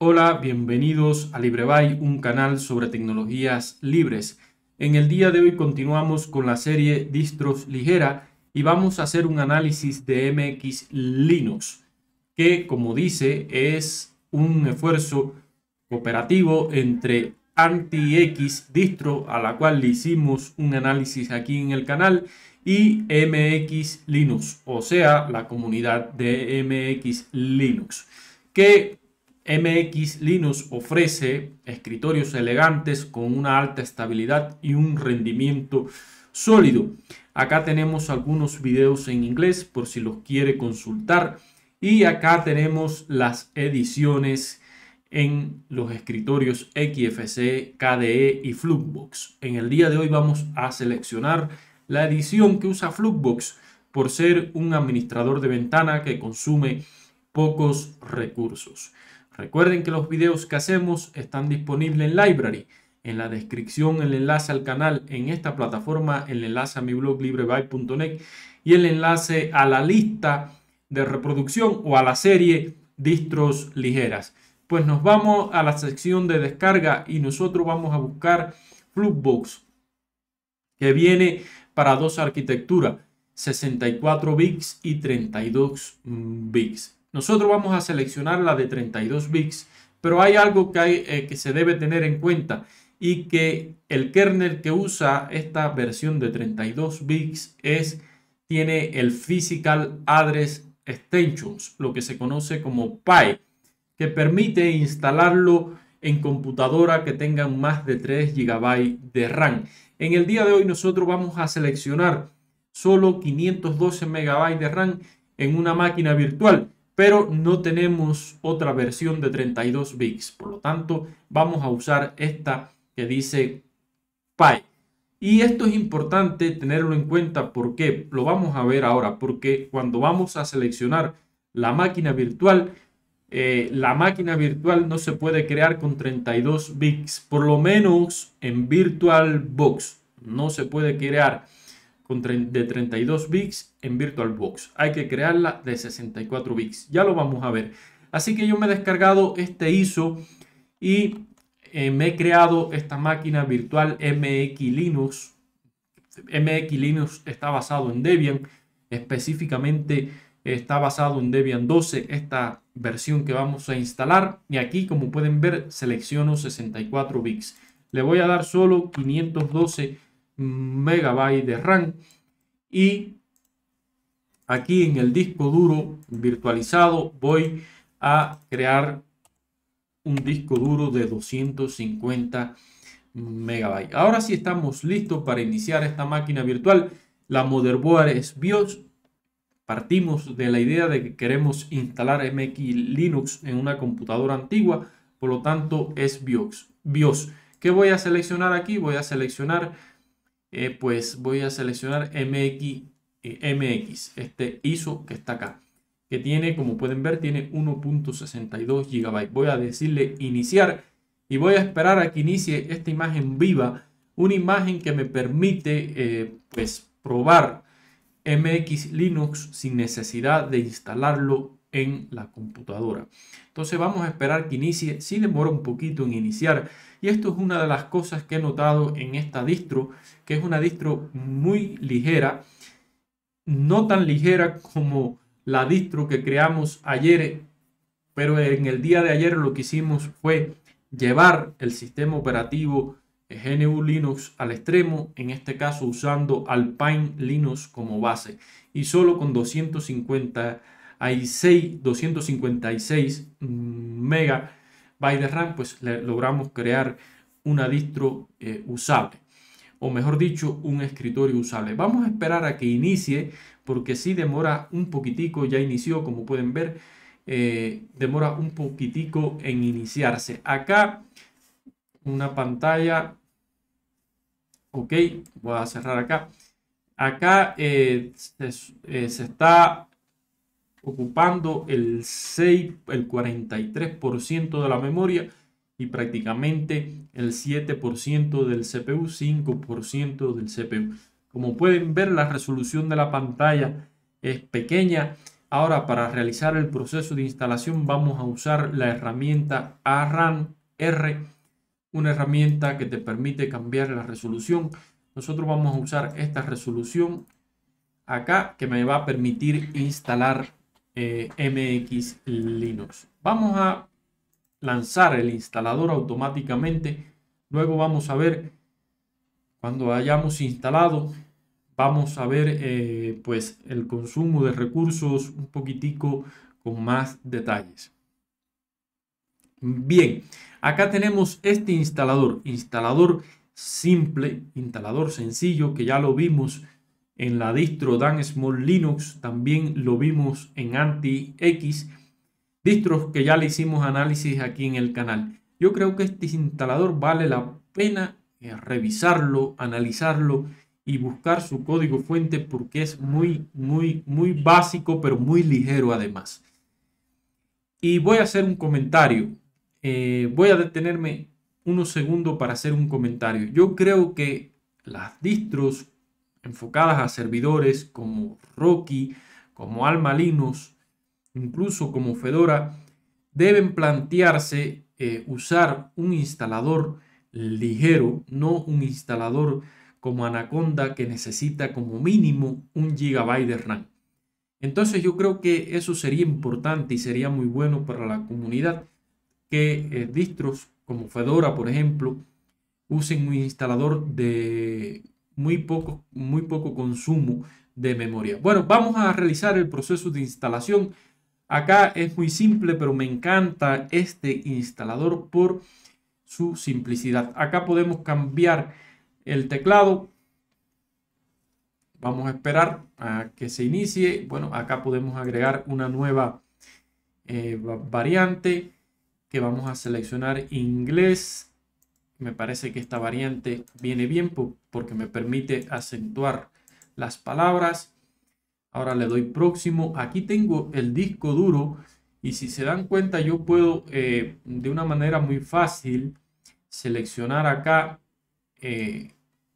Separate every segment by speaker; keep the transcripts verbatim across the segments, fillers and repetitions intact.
Speaker 1: Hola, bienvenidos a LibreBuy, un canal sobre tecnologías libres. En el día de hoy continuamos con la serie Distros Ligera y vamos a hacer un análisis de M X Linux, que como dice es un esfuerzo cooperativo entre AntiX Distro, a la cual le hicimos un análisis aquí en el canal, y M X Linux, o sea, la comunidad de M X Linux, que M X Linux ofrece escritorios elegantes con una alta estabilidad y un rendimiento sólido. Acá tenemos algunos videos en inglés por si los quiere consultar. Y acá tenemos las ediciones en los escritorios X F C, K D E y Fluxbox. En el día de hoy vamos a seleccionar la edición que usa Fluxbox por ser un administrador de ventana que consume pocos recursos. Recuerden que los videos que hacemos están disponibles en Library. En la descripción el enlace al canal en esta plataforma, el enlace a mi blog librebuy punto net y el enlace a la lista de reproducción o a la serie Distros Ligeras. Pues nos vamos a la sección de descarga y nosotros vamos a buscar Fluxbox, que viene para dos arquitecturas, sesenta y cuatro bits y treinta y dos bits. Nosotros vamos a seleccionar la de treinta y dos bits, pero hay algo que, hay, eh, que se debe tener en cuenta, y que el kernel que usa esta versión de treinta y dos bits es, tiene el Physical Address Extensions, lo que se conoce como P I, que permite instalarlo en computadora que tengan más de tres gigabytes de RAM. En el día de hoy nosotros vamos a seleccionar solo quinientos doce megabytes de RAM en una máquina virtual, pero no tenemos otra versión de treinta y dos bits. Por lo tanto, vamos a usar esta que dice P I. Y esto es importante tenerlo en cuenta porque lo vamos a ver ahora, porque cuando vamos a seleccionar la máquina virtual, eh, la máquina virtual no se puede crear con treinta y dos bits, por lo menos en VirtualBox no se puede crear con de treinta y dos bits en VirtualBox. Hay que crearla de sesenta y cuatro bits. Ya lo vamos a ver. Así que yo me he descargado este I S O y eh, me he creado esta máquina virtual M X Linux. M X Linux está basado en Debian. Específicamente está basado en Debian doce, esta versión que vamos a instalar. Y aquí, como pueden ver, selecciono sesenta y cuatro bits. Le voy a dar solo quinientos doce megabytes de RAM, y aquí en el disco duro virtualizado voy a crear un disco duro de doscientos cincuenta megabytes. Ahora sí estamos listos para iniciar esta máquina virtual. La motherboard es BIOS. Partimos de la idea de que queremos instalar M X Linux en una computadora antigua, por lo tanto es BIOS. BIOS. ¿Qué voy a seleccionar aquí? Voy a seleccionar Eh, pues voy a seleccionar M X, eh, M X, este I S O que está acá, que tiene, como pueden ver, tiene uno punto sesenta y dos gigabytes. Voy a decirle iniciar y voy a esperar a que inicie esta imagen viva, una imagen que me permite eh, pues probar M X Linux sin necesidad de instalarlo en la computadora. Entonces vamos a esperar que inicie. Sí demora un poquito en iniciar, y esto es una de las cosas que he notado en esta distro, que es una distro muy ligera, no tan ligera como la distro que creamos ayer, pero en el día de ayer lo que hicimos fue llevar el sistema operativo G N U Linux al extremo, en este caso usando Alpine Linux como base, y solo con doscientos cincuenta y seis megabytes de RAM pues le logramos crear una distro eh, usable, o mejor dicho, un escritorio usable. Vamos a esperar a que inicie, porque si demora un poquitico. Ya inició, como pueden ver, eh, demora un poquitico en iniciarse. Acá una pantalla, ok, voy a cerrar acá. Acá eh, se, eh, se está ocupando el, seis, el cuarenta y tres por ciento de la memoria y prácticamente el siete por ciento del C P U, cinco por ciento del C P U. Como pueden ver, la resolución de la pantalla es pequeña, Ahora, para realizar el proceso de instalación vamos a usar la herramienta A R A M R, una herramienta que te permite cambiar la resolución. Nosotros vamos a usar esta resolución acá que me va a permitir instalar eh, M X Linux. Vamos a lanzar el instalador automáticamente. Luego vamos a ver cuando hayamos instalado. Vamos a ver eh, pues el consumo de recursos un poquitico con más detalles. Bien, acá tenemos este instalador, instalador simple, instalador sencillo, que ya lo vimos en la distro Dan Small Linux, también lo vimos en Anti-X, distros que ya le hicimos análisis aquí en el canal. Yo creo que este instalador vale la pena eh, revisarlo, analizarlo y buscar su código fuente porque es muy, muy, muy básico, pero muy ligero además. Y voy a hacer un comentario. Eh, voy a detenerme unos segundos para hacer un comentario. Yo creo que las distros enfocadas a servidores como Rocky, como Alma Linux, incluso como Fedora, deben plantearse eh, usar un instalador ligero, no un instalador como Anaconda que necesita como mínimo un gigabyte de RAM. Entonces yo creo que eso sería importante y sería muy bueno para la comunidad que eh, distros como Fedora, por ejemplo, usen un instalador de muy poco, muy poco consumo de memoria. Bueno, vamos a realizar el proceso de instalación. Acá es muy simple, pero me encanta este instalador por su simplicidad. Acá podemos cambiar el teclado. Vamos a esperar a que se inicie. Bueno, acá podemos agregar una nueva eh, variante que vamos a seleccionar inglés. Me parece que esta variante viene bien porque me permite acentuar las palabras. Ahora le doy próximo. Aquí tengo el disco duro y si se dan cuenta yo puedo eh, de una manera muy fácil seleccionar acá eh,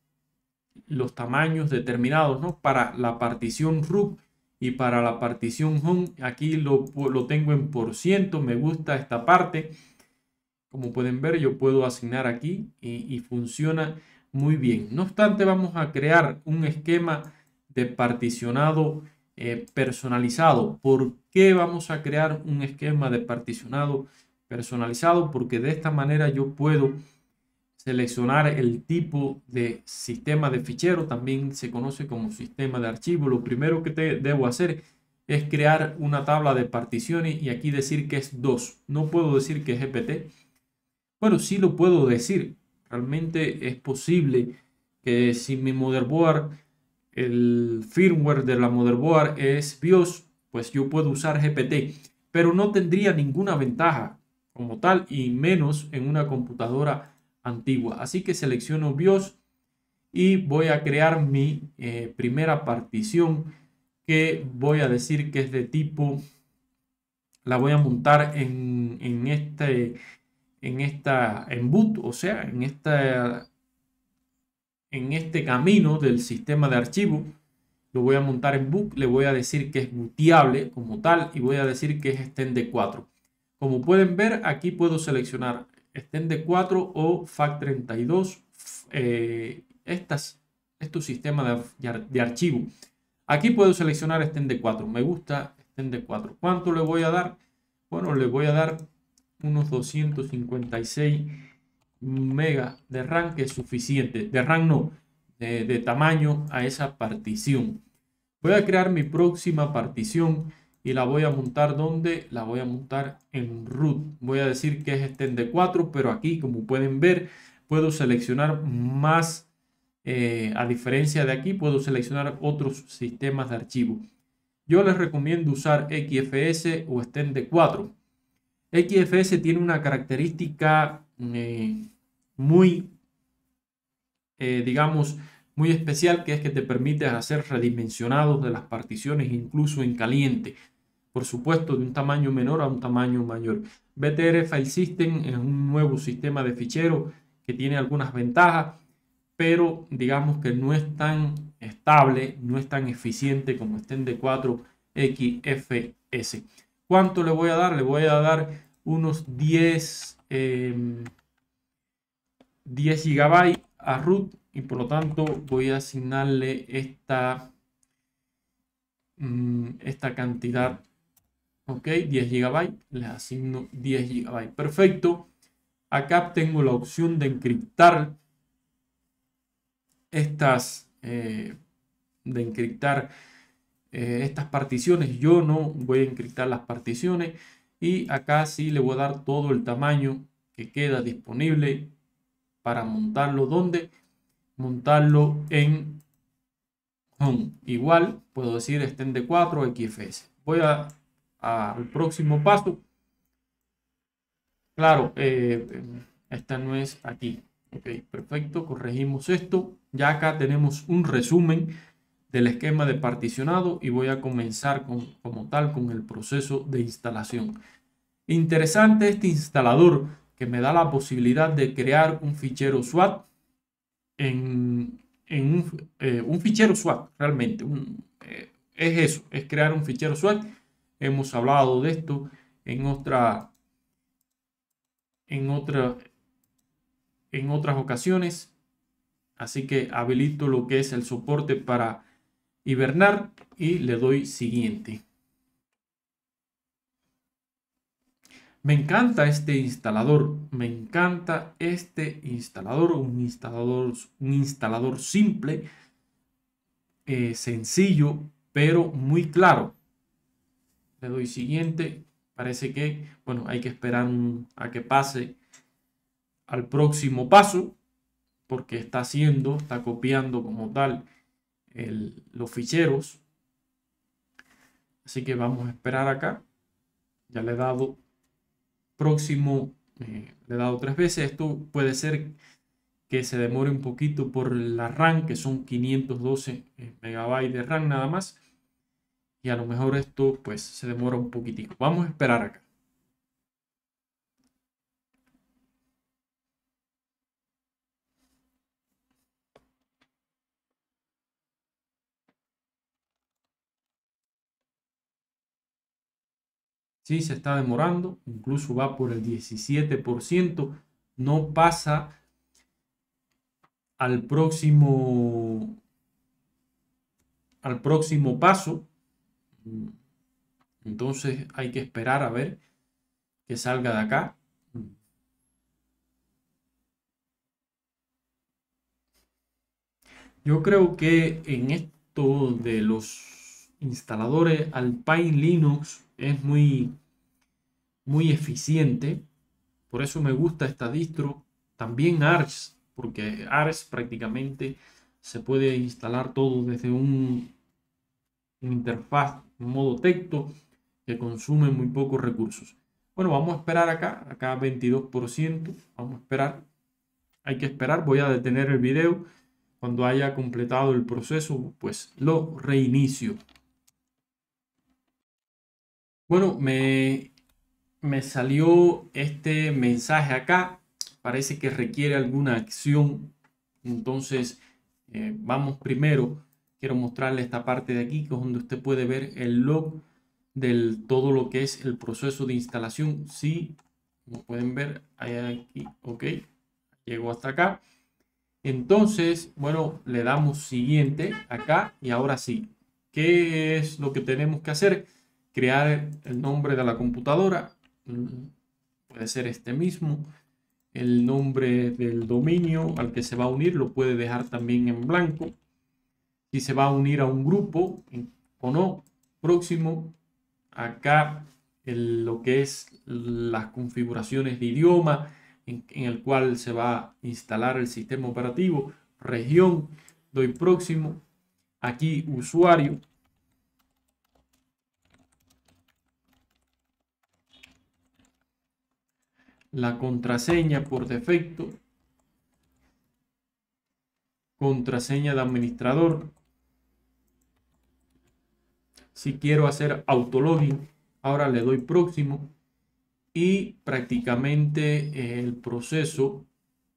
Speaker 1: los tamaños determinados, ¿no? Para la partición root y para la partición home. Aquí lo, lo tengo en por ciento. Me gusta esta parte. Como pueden ver, yo puedo asignar aquí y, y funciona muy bien. No obstante, vamos a crear un esquema de particionado eh, personalizado. ¿Por qué vamos a crear un esquema de particionado personalizado? Porque de esta manera yo puedo seleccionar el tipo de sistema de fichero, también se conoce como sistema de archivo. Lo primero que te debo hacer es crear una tabla de particiones y aquí decir que es dos. No puedo decir que es G P T. Bueno, sí lo puedo decir. Realmente es posible que si mi motherboard, el firmware de la motherboard es BIOS, pues yo puedo usar G P T, pero no tendría ninguna ventaja como tal y menos en una computadora antigua. Así que selecciono BIOS y voy a crear mi eh, primera partición que voy a decir que es de tipo, la voy a montar en, en este en esta en boot, o sea, en esta en este camino del sistema de archivo. Lo voy a montar en boot, le voy a decir que es booteable como tal y voy a decir que es extend cuatro. Como pueden ver, aquí puedo seleccionar extend cuatro o FAT treinta y dos, eh, estas, estos sistemas de, de archivo. Aquí puedo seleccionar extend cuatro, me gusta extend cuatro. ¿Cuánto le voy a dar? Bueno, le voy a dar unos doscientos cincuenta y seis megas de RAM, que es suficiente. De RAM no, de, de tamaño a esa partición. Voy a crear mi próxima partición y la voy a montar donde la voy a montar en root. Voy a decir que es extend cuatro, pero aquí, como pueden ver, puedo seleccionar más. Eh, a diferencia de aquí, puedo seleccionar otros sistemas de archivo. Yo les recomiendo usar X F S o extend cuatro. X F S tiene una característica eh, muy, eh, digamos, muy especial, que es que te permite hacer redimensionados de las particiones incluso en caliente. Por supuesto, de un tamaño menor a un tamaño mayor. B T R File System es un nuevo sistema de fichero que tiene algunas ventajas, pero digamos que no es tan estable, no es tan eficiente como extend cuatro X F S. ¿Cuánto le voy a dar? Le voy a dar unos diez, eh, diez gigabytes a root y por lo tanto voy a asignarle esta, esta cantidad. Ok, diez gigabytes, le asigno diez gigabytes. Perfecto. Acá tengo la opción de encriptar estas, eh, de encriptar eh, estas particiones. Yo no voy a encriptar las particiones y acá sí le voy a dar todo el tamaño que queda disponible para montarlo. ¿Dónde? Montarlo en Home. Igual puedo decir extend de cuatro X F S. Voy a al próximo paso. Claro, eh, esta no es aquí. Ok, perfecto. Corregimos esto. Ya acá tenemos un resumen del esquema de particionado y voy a comenzar con, como tal con el proceso de instalación. Interesante este instalador que me da la posibilidad de crear un fichero SWAT en, en un, eh, un fichero SWAT realmente. Un, eh, es eso, es crear un fichero SWAT. Hemos hablado de esto en otra, en otra, en otras ocasiones. Así que habilito lo que es el soporte para hibernar y le doy siguiente. Me encanta este instalador, me encanta este instalador, un instalador, un instalador simple, eh, sencillo, pero muy claro. Le doy siguiente. Parece que, bueno, hay que esperar un, a que pase al próximo paso, porque está haciendo, está copiando como tal el, los ficheros. Así que vamos a esperar acá. Ya le he dado próximo, eh, le he dado tres veces. Esto puede ser que se demore un poquito por la RAM, que son quinientos doce megabytes de RAM nada más. Y a lo mejor esto pues se demora un poquitico. Vamos a esperar acá. Sí, se está demorando, incluso va por el diecisiete por ciento, no pasa al próximo, al próximo paso. Entonces hay que esperar a ver que salga de acá. Yo creo que en esto de los instaladores Alpine Linux es muy, muy eficiente. Por eso me gusta esta distro. También Arch, porque Arch prácticamente se puede instalar todo desde un, un interfaz en modo texto que consume muy pocos recursos. Bueno, vamos a esperar acá, acá veintidós por ciento. Vamos a esperar. Hay que esperar. Voy a detener el video. Cuando haya completado el proceso, pues lo reinicio. Bueno, me, me salió este mensaje acá. Parece que requiere alguna acción. Entonces, eh, vamos primero. Quiero mostrarle esta parte de aquí, que es donde usted puede ver el log del todo lo que es el proceso de instalación. Sí, como pueden ver, hay aquí, ok, llegó hasta acá. Entonces, bueno, le damos siguiente acá y ahora sí. ¿Qué es lo que tenemos que hacer? Crear el nombre de la computadora. Puede ser este mismo. El nombre del dominio al que se va a unir lo puede dejar también en blanco. Si se va a unir a un grupo o no. Próximo. Acá el, lo que es las configuraciones de idioma en, en el cual se va a instalar el sistema operativo, región, doy próximo, aquí usuario, la contraseña por defecto, contraseña de administrador. Si quiero hacer autologin, ahora le doy próximo y prácticamente el proceso.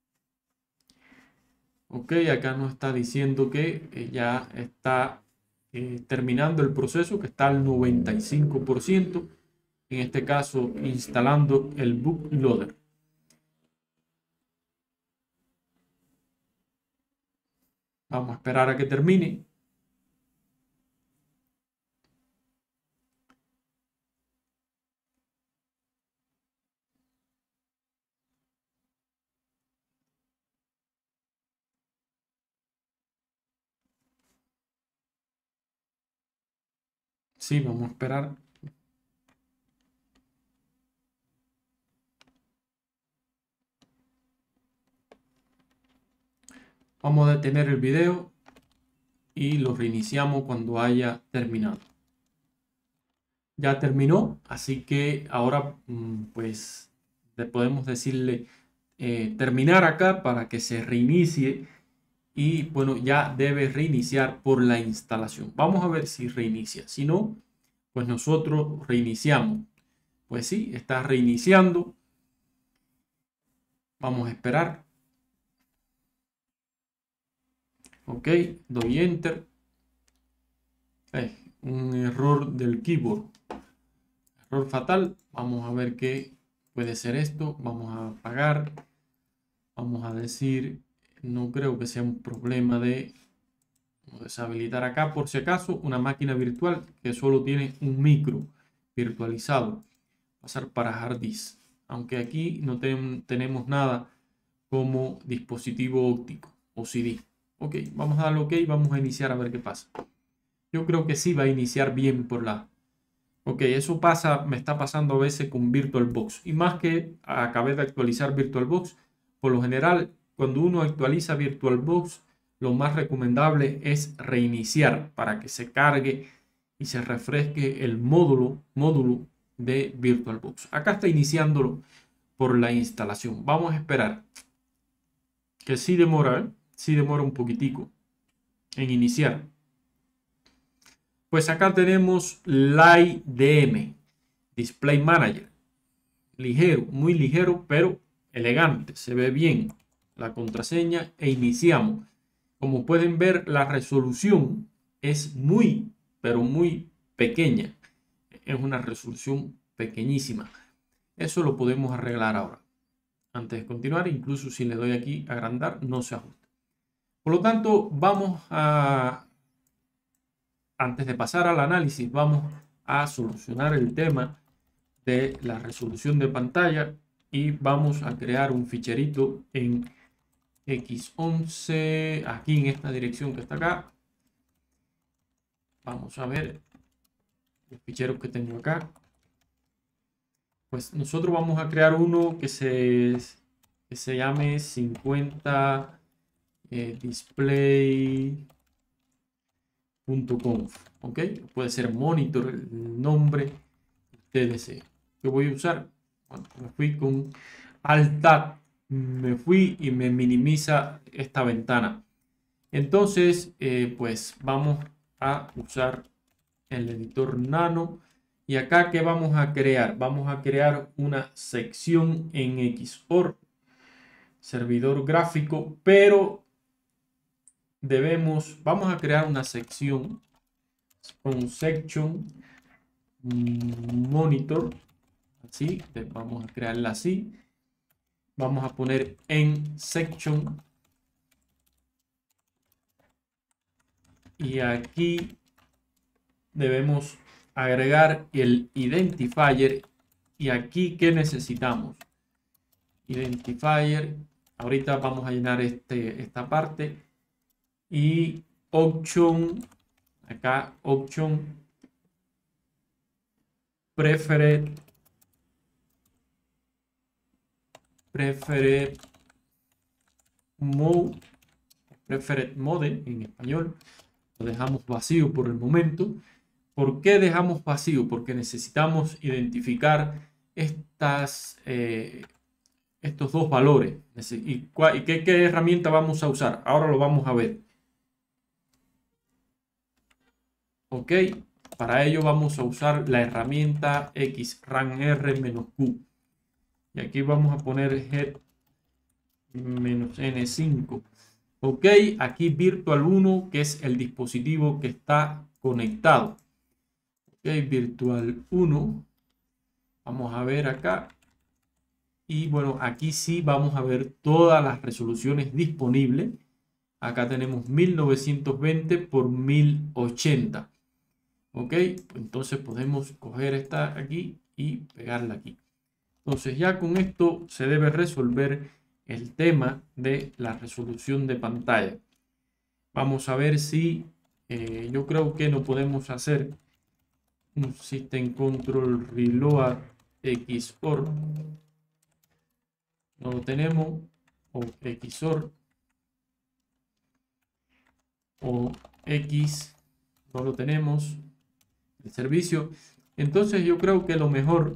Speaker 1: Ok, acá nos está diciendo que ya está eh, terminando el proceso que está al noventa y cinco por ciento. En este caso, instalando el bootloader. Vamos a esperar a que termine. Sí, vamos a esperar. Vamos a detener el video y lo reiniciamos cuando haya terminado. Ya terminó, así que ahora pues le podemos decirle eh, terminar acá para que se reinicie y bueno, ya debe reiniciar por la instalación. Vamos a ver si reinicia. Si no, pues nosotros reiniciamos. Pues sí, está reiniciando. Vamos a esperar. Ok, doy enter. Eh, un error del keyboard. Error fatal. Vamos a ver qué puede ser esto. Vamos a apagar. Vamos a decir, no creo que sea un problema de deshabilitar acá por si acaso una máquina virtual que solo tiene un micro virtualizado. Pasar para hard disk. Aunque aquí no ten, tenemos nada como dispositivo óptico o C D. Ok, vamos a darle OK. Vamos a iniciar a ver qué pasa. Yo creo que sí va a iniciar bien por la... Ok, eso pasa, me está pasando a veces con VirtualBox. Y más que acabé de actualizar VirtualBox, por lo general, cuando uno actualiza VirtualBox, lo más recomendable es reiniciar para que se cargue y se refresque el módulo, módulo de VirtualBox. Acá está iniciándolo por la instalación. Vamos a esperar. Que sí demora, ¿eh? Sí demora un poquitico en iniciar. Pues acá tenemos Light D M, Display Manager. Ligero, muy ligero, pero elegante. Se ve bien la contraseña e iniciamos. Como pueden ver, la resolución es muy, pero muy pequeña. Es una resolución pequeñísima. Eso lo podemos arreglar ahora. Antes de continuar, incluso si le doy aquí a agrandar, no se ajusta. Por lo tanto, vamos a... Antes de pasar al análisis, vamos a solucionar el tema de la resolución de pantalla y vamos a crear un ficherito en equis once, aquí en esta dirección que está acá. Vamos a ver los ficheros que tengo acá. Pues nosotros vamos a crear uno que se, que se llame cincuenta eh, display punto conf, ok, puede ser monitor, el nombre que usted desee. ¿Qué voy a usar? Bueno, me fui con Alt Tab, me fui y me minimiza esta ventana. Entonces, eh, pues vamos a usar el editor Nano. Y acá, ¿qué vamos a crear? Vamos a crear una sección en Xorg, servidor gráfico, pero debemos, vamos a crear una sección con section monitor, así, vamos a crearla así. Vamos a poner en section y aquí debemos agregar el identifier. Y aquí, ¿qué necesitamos? Identifier. Ahorita vamos a llenar este, esta parte. Y option. Acá, option. Preferred. Preferred mode. Preferred mode en español. Lo dejamos vacío por el momento. ¿Por qué dejamos vacío? Porque necesitamos identificar estas, eh, estos dos valores. ¿Y, cuál, y qué, qué herramienta vamos a usar? Ahora lo vamos a ver. Ok, para ello vamos a usar la herramienta xrandr-q. Y aquí vamos a poner head-n cinco. Ok, aquí Virtual uno, que es el dispositivo que está conectado. Ok, Virtual uno. Vamos a ver acá. Y bueno, aquí sí vamos a ver todas las resoluciones disponibles. Acá tenemos mil novecientos veinte por mil ochenta. Ok, entonces podemos coger esta aquí y pegarla aquí. Entonces ya con esto se debe resolver el tema de la resolución de pantalla. Vamos a ver si eh, yo creo que no podemos hacer un System Control Reload X O R. No lo tenemos. O X O R. O X. No lo tenemos. El servicio. Entonces yo creo que lo mejor.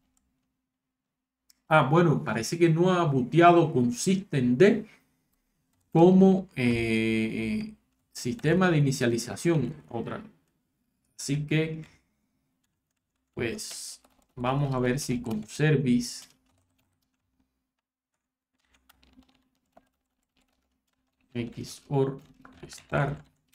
Speaker 1: Ah, bueno, parece que no ha booteado con systemd como eh, sistema de inicialización. Otra. Así que, pues, vamos a ver si con service X O R start.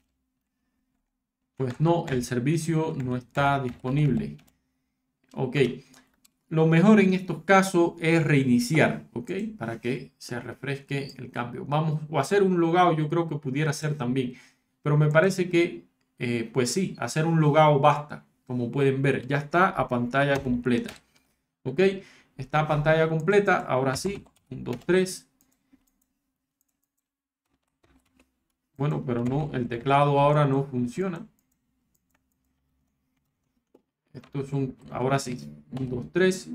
Speaker 1: Pues no, el servicio no está disponible. Ok. Lo mejor en estos casos es reiniciar, ¿ok? Para que se refresque el cambio. Vamos o hacer un logout, yo creo que pudiera ser también. Pero me parece que, eh, pues sí, hacer un logout basta. Como pueden ver, ya está a pantalla completa. ¿Ok? Está a pantalla completa. Ahora sí, uno, dos, tres. Bueno, pero no, el teclado ahora no funciona. Esto es un, ahora sí, uno, dos, tres.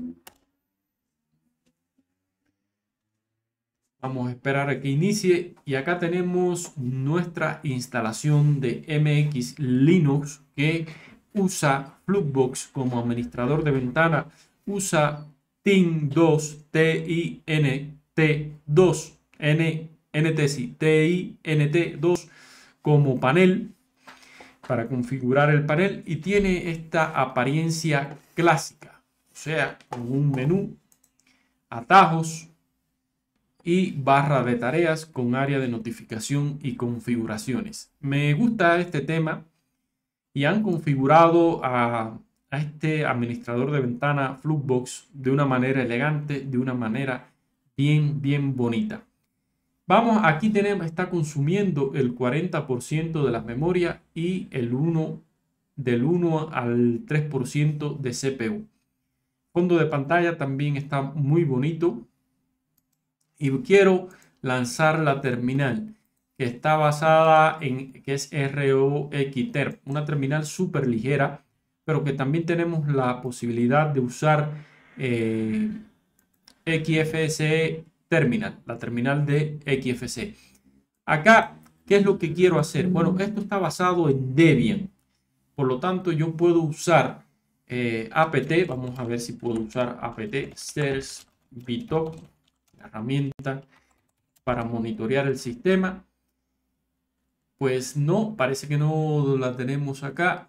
Speaker 1: Vamos a esperar a que inicie y acá tenemos nuestra instalación de M X Linux que usa Flux como administrador de ventana, usa T I N dos, T I N T dos, N T, sí, T I N T dos como panel para configurar el panel y tiene esta apariencia clásica, o sea, con un menú, atajos y barra de tareas con área de notificación y configuraciones. Me gusta este tema y han configurado a, a este administrador de ventana Fluxbox de una manera elegante, de una manera bien, bien bonita. Vamos, aquí tenemos, está consumiendo el cuarenta por ciento de la memoria y el uno, del uno al tres por ciento de C P U. Fondo de pantalla también está muy bonito. Y quiero lanzar la terminal que está basada en, que es ROXterm, una terminal súper ligera, pero que también tenemos la posibilidad de usar eh, X F C E Terminal, la terminal de X F C E. Acá, ¿qué es lo que quiero hacer? Bueno, esto está basado en Debian, por lo tanto yo puedo usar eh, apt, vamos a ver si puedo usar apt, stairs, bitoc, la herramienta para monitorear el sistema. Pues no, parece que no la tenemos acá.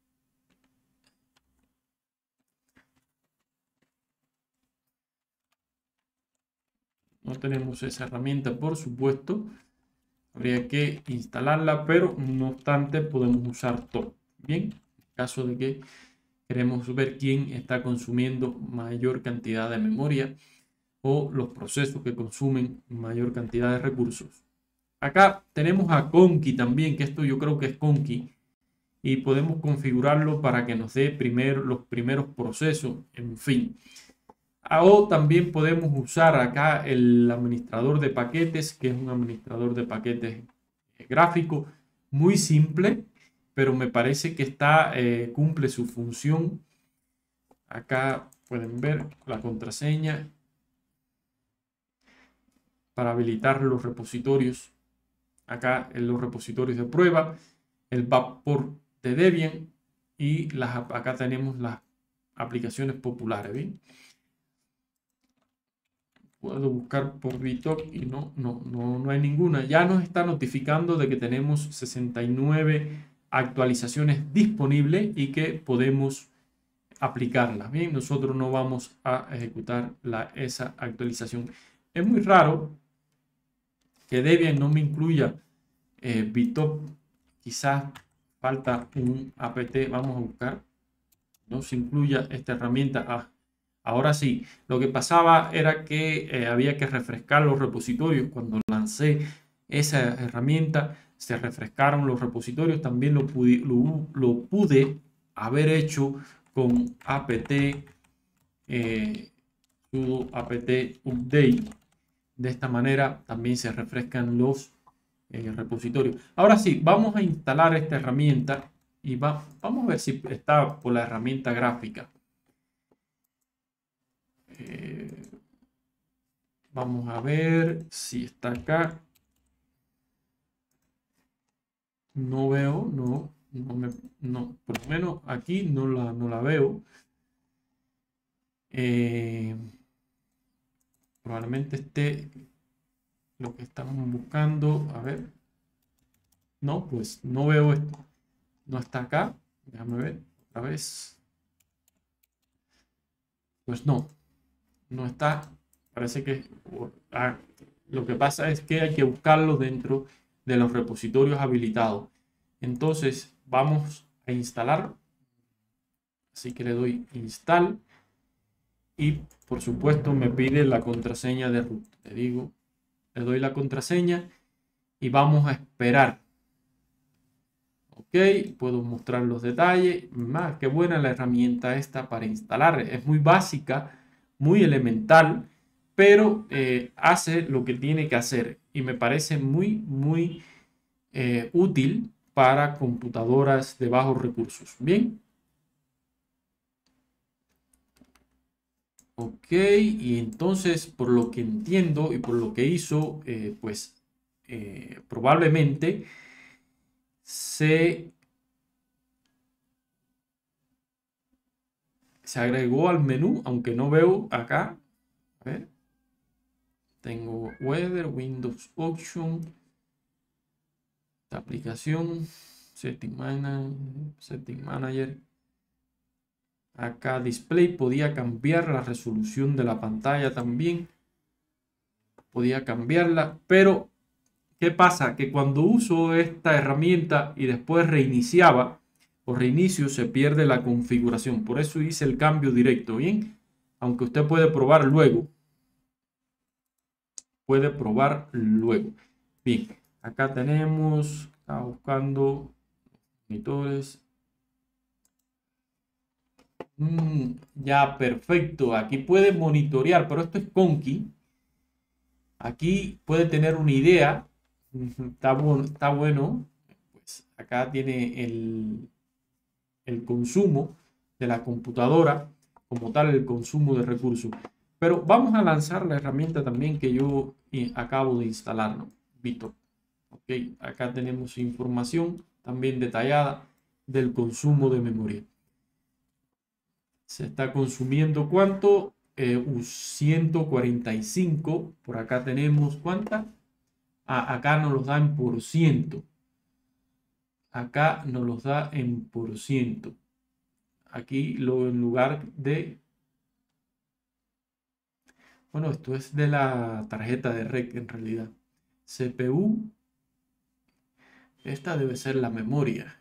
Speaker 1: No tenemos esa herramienta, por supuesto. Habría que instalarla, pero no obstante podemos usar top. Bien, en caso de que queremos ver quién está consumiendo mayor cantidad de memoria o los procesos que consumen mayor cantidad de recursos. Acá tenemos a Conky también, que esto yo creo que es Conky, y podemos configurarlo para que nos dé primero los primeros procesos, en fin. O también podemos usar acá el administrador de paquetes, que es un administrador de paquetes gráfico muy simple, pero me parece que está, eh, cumple su función. Acá pueden ver la contraseña para habilitar los repositorios. Acá en los repositorios de prueba, el backport de Debian y las, acá tenemos las aplicaciones populares. ¿Bien? Puedo buscar por bitoc y no, no, no, no hay ninguna. Ya nos está notificando de que tenemos sesenta y nueve actualizaciones disponibles y que podemos aplicarlas. Bien, nosotros no vamos a ejecutar la, esa actualización. Es muy raro que Debian no me incluya eh, BitTop. Quizás falta un apt. Vamos a buscar. No se incluya esta herramienta. Ah, ahora sí. Lo que pasaba era que eh, había que refrescar los repositorios. Cuando lancé esa herramienta, se refrescaron los repositorios. También lo pude, lo, lo pude haber hecho con apt eh, sudo apt update. De esta manera también se refrescan los eh, repositorios. Ahora sí, vamos a instalar esta herramienta y va, vamos a ver si está por la herramienta gráfica. Eh, vamos a ver si está acá. No veo, no, no, me, no, por lo menos aquí no la, no la veo. Eh, probablemente esté lo que estamos buscando. A ver. No, pues no veo esto. No está acá. Déjame ver otra vez. Pues no, no está. Parece que ah, lo que pasa es que hay que buscarlo dentro de los repositorios habilitados. Entonces vamos a instalar. Así que le doy install. Y por supuesto me pide la contraseña de root. Le digo, le doy la contraseña y vamos a esperar. Ok, puedo mostrar los detalles. Más que buena la herramienta esta para instalar. Es muy básica, muy elemental, pero eh, hace lo que tiene que hacer. Y me parece muy, muy eh, útil para computadoras de bajos recursos. Bien. Ok, y entonces por lo que entiendo y por lo que hizo, eh, pues eh, probablemente se, se agregó al menú, aunque no veo acá. A ver, tengo Weather, Windows Option, esta aplicación, Setting Manager, Setting Manager. Acá Display, podía cambiar la resolución de la pantalla también. Podía cambiarla, pero ¿qué pasa? Que cuando uso esta herramienta y después reiniciaba o reinicio, se pierde la configuración. Por eso hice el cambio directo, ¿bien? Aunque usted puede probar luego. Puede probar luego. Bien, acá tenemos, está buscando monitores. Mm, ya, perfecto. Aquí puede monitorear, pero esto es Conky. Aquí puede tener una idea. Está bueno, está bueno. Pues acá tiene el, el consumo de la computadora, como tal el consumo de recursos. Pero vamos a lanzar la herramienta también que yo acabo de instalar, ¿no? BitTop. Ok, acá tenemos información también detallada del consumo de memoria. Se está consumiendo ¿cuánto? Eh, ciento cuarenta y cinco. Por acá tenemos ¿cuánta? Ah, acá nos los da en por ciento. Acá nos los da en por ciento. Aquí lo en lugar de... Bueno, esto es de la tarjeta de R E C en realidad. C P U. Esta debe ser la memoria.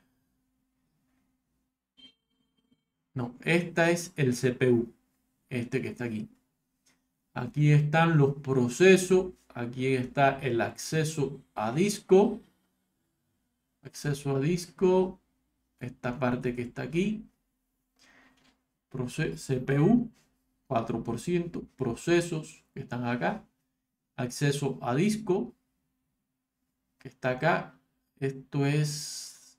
Speaker 1: No, esta es el C P U. Este que está aquí. Aquí están los procesos. Aquí está el acceso a disco. Acceso a disco. Esta parte que está aquí. C P U. cuatro por ciento. Procesos que están acá. Acceso a disco. Que está acá. Esto es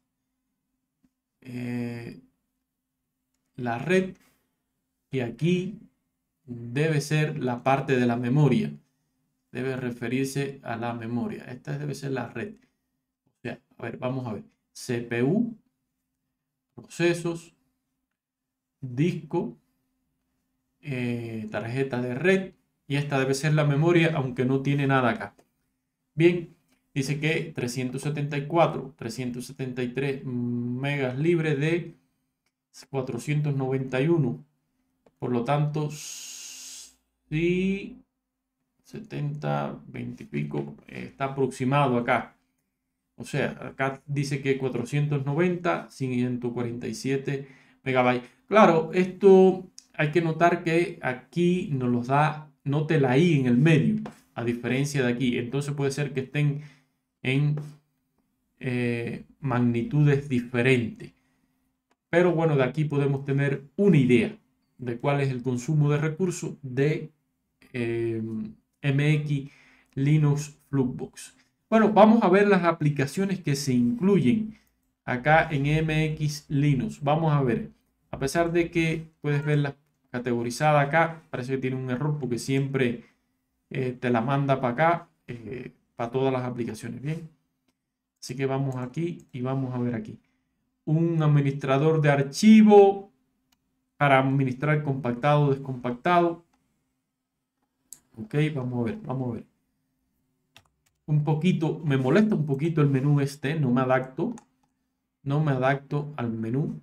Speaker 1: eh, la red. Y aquí debe ser la parte de la memoria. Debe referirse a la memoria. Esta debe ser la red. O sea, a ver, vamos a ver. C P U, procesos, disco, eh, tarjeta de red. Y esta debe ser la memoria, aunque no tiene nada acá. Bien, dice que trescientos setenta y cuatro, trescientos setenta y tres megas libres de cuatrocientos noventa y uno. Por lo tanto, sí, setenta, veinte y pico, eh, está aproximado acá. O sea, acá dice que cuatrocientos noventa, ciento cuarenta y siete megabytes. Claro, esto hay que notar que aquí nos los da, note la I en el medio, a diferencia de aquí. Entonces puede ser que estén en eh, magnitudes diferentes. Pero bueno, de aquí podemos tener una idea de cuál es el consumo de recursos de eh, M X Linux Flexbox. Bueno, vamos a ver las aplicaciones que se incluyen acá en M X Linux. Vamos a ver, a pesar de que puedes verla categorizada acá, parece que tiene un error porque siempre eh, te la manda para acá, eh, para todas las aplicaciones. Bien, así que vamos aquí y vamos a ver aquí. Un administrador de archivo para administrar compactado, descompactado. Ok, vamos a ver, vamos a ver. Un poquito, me molesta un poquito el menú este, no me adapto. No me adapto al menú.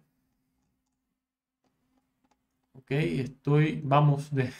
Speaker 1: Ok, estoy, vamos de...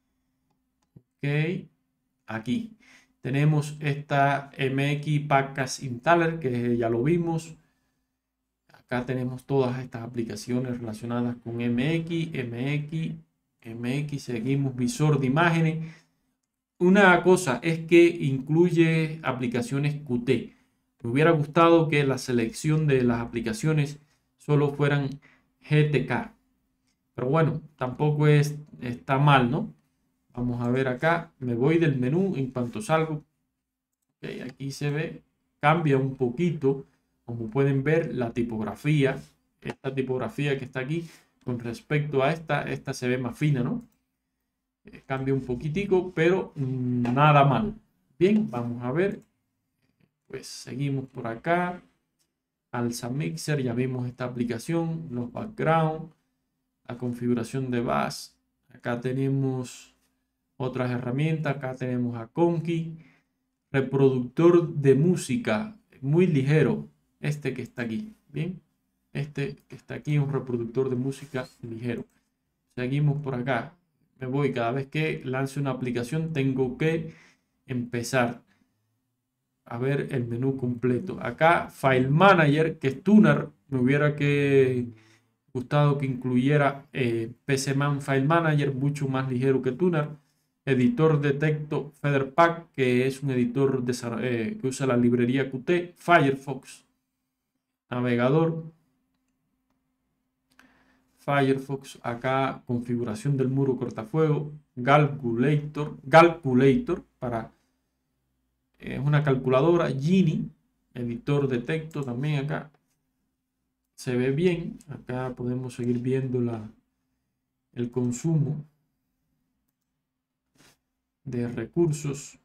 Speaker 1: Ok, aquí. Tenemos esta M X Package Installer, que ya lo vimos. Acá tenemos todas estas aplicaciones relacionadas con M X, M X, M X. Seguimos visor de imágenes. Una cosa es que incluye aplicaciones Qt. Me hubiera gustado que la selección de las aplicaciones solo fueran G T K. Pero bueno, tampoco es, está mal, ¿no? Vamos a ver acá. Me voy del menú en cuanto salgo. Okay, aquí se ve, cambia un poquito. Como pueden ver, la tipografía, esta tipografía que está aquí, con respecto a esta, esta se ve más fina, ¿no? Eh, cambia un poquitico, pero mmm, nada mal. Bien, vamos a ver. Pues seguimos por acá. Alza Mixer, ya vimos esta aplicación, los background, la configuración de bus. Acá tenemos otras herramientas. Acá tenemos a Conky, reproductor de música, muy ligero. Este que está aquí, bien. Este que está aquí es un reproductor de música ligero. Seguimos por acá. Me voy, cada vez que lance una aplicación tengo que empezar a ver el menú completo. Acá File Manager, que es Tuner. Me hubiera que gustado que incluyera eh, PCman File Manager, mucho más ligero que Tuner. Editor de texto Featherpack, que es un editor de, eh, que usa la librería Qt. Firefox, navegador. Firefox, acá configuración del muro cortafuego, Calculator, Calculator para es eh, una calculadora, Genie, editor de texto también acá. Se ve bien, acá podemos seguir viendo la, el consumo de recursos.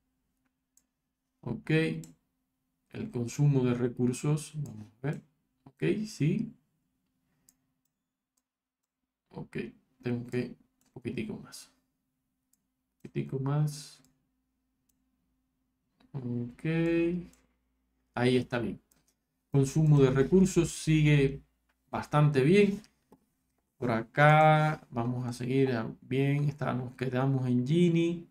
Speaker 1: Ok, el consumo de recursos, vamos a ver. Ok, sí. Ok, tengo que un poquitico más. Un poquitico más. Ok, ahí está bien. Consumo de recursos sigue bastante bien. Por acá vamos a seguir bien. Está, nos quedamos en Genie.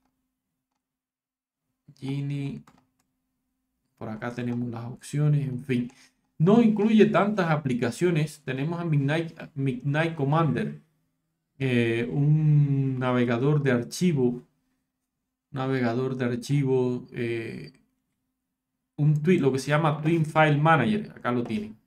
Speaker 1: Genie. Por acá tenemos las opciones. En fin, no incluye tantas aplicaciones. Tenemos a Midnight, Midnight Commander, eh, un navegador de archivo. Navegador de archivo. Eh, un tweet, lo que se llama Twin File Manager. Acá lo tienen.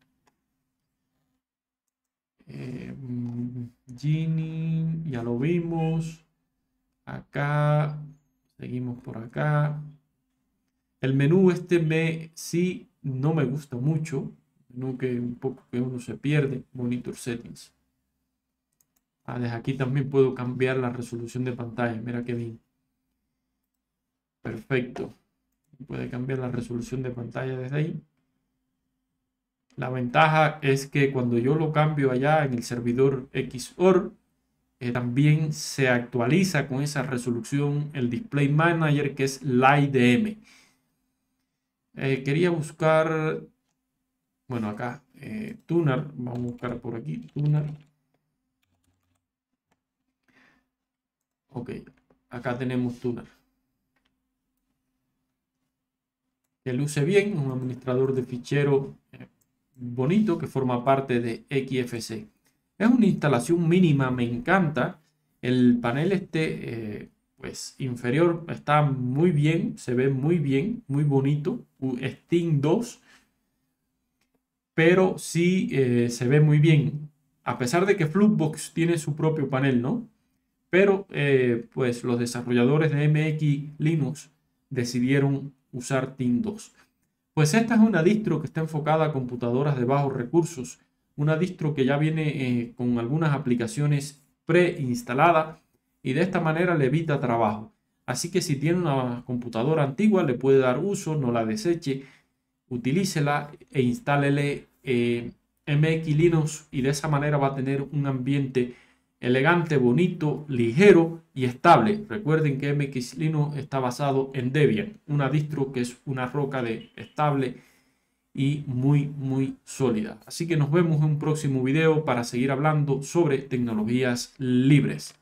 Speaker 1: Eh, Genie, ya lo vimos. Acá, seguimos por acá. El menú este me, sí, no me gusta mucho. Menú que un poco que uno se pierde. Monitor Settings. Ah, desde aquí también puedo cambiar la resolución de pantalla. Mira qué bien. Perfecto. Puede cambiar la resolución de pantalla desde ahí. La ventaja es que cuando yo lo cambio allá en el servidor X O R, eh, también se actualiza con esa resolución el Display Manager, que es LightDM. Eh, quería buscar, bueno, acá, eh, Tuner. Vamos a buscar por aquí, Tuner. Ok, acá tenemos Tuner. que luce bien, un administrador de fichero eh, bonito que forma parte de X F C. Es una instalación mínima, me encanta. El panel este, eh, pues inferior está muy bien, se ve muy bien, muy bonito. Steam dos, pero sí eh, se ve muy bien. A pesar de que Flux tiene su propio panel, ¿no? Pero eh, pues los desarrolladores de M X Linux decidieron usar Team dos. Pues esta es una distro que está enfocada a computadoras de bajos recursos, una distro que ya viene eh, con algunas aplicaciones preinstaladas y de esta manera le evita trabajo. Así que si tiene una computadora antigua le puede dar uso, no la deseche, utilícela e instálele eh, M X Linux y de esa manera va a tener un ambiente elegante, bonito, ligero y estable. Recuerden que M X Linux está basado en Debian, una distro que es una roca de estable y muy, muy sólida. Así que nos vemos en un próximo video para seguir hablando sobre tecnologías libres.